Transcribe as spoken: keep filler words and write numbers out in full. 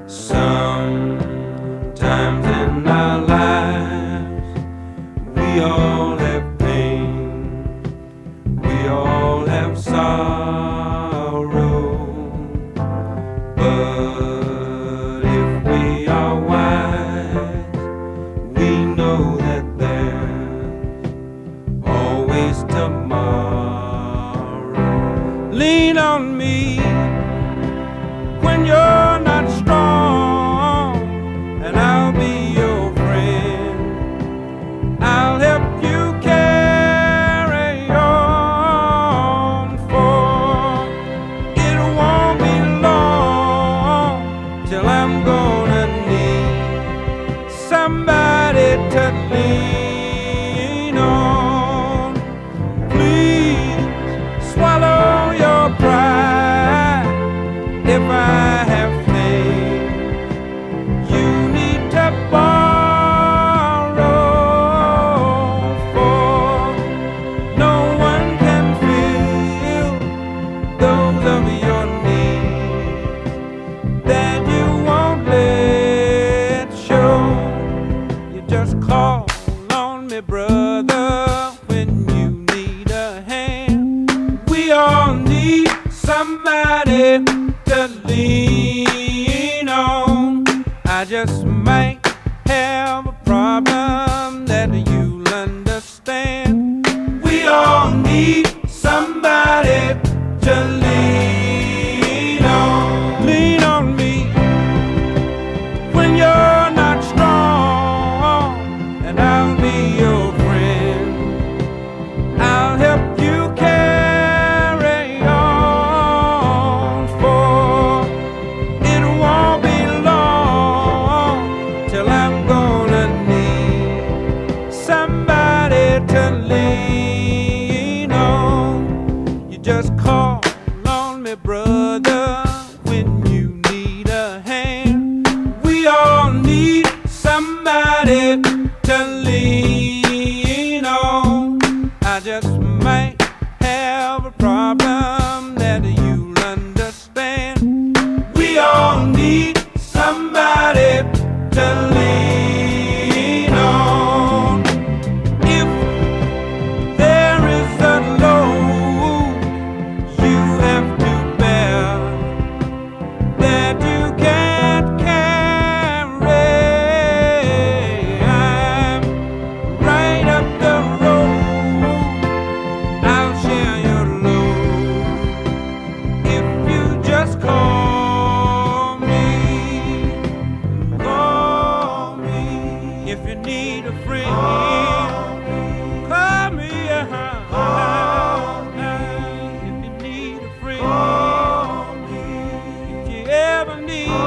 Sometimes in our lives we all have pain, we all have sorrow, but if we are wise, we know that there's always tomorrow. Lean on me when you're not strong, and I'll be your friend. I'll help you carry on, for it won't be long till I'm gonna need somebody to lean on. Please swallow your pride. If I have faith, you need to borrow, for no one can fill those of your needs that you won't let show. You just call on me, brother, when you need a hand. We all need somebody to lean on. I just might have a problem that you'll understand. We all need somebody to lean on. Lean on me when you're not strong, and I'll be your friend. I'll help you carry on, for it won't be long till I'm gonna need somebody to lean on. You just call on me, brother, when you need a hand. We all need somebody to lean on. I just might have a problem that you'll understand. We all need somebody to lean on. If there is a load you have to bear that you can't carry, I'm right up the road. I'll share your load if you just call me. Call me if you need a friend. Call me, uh-huh. If you need a friend. If you ever need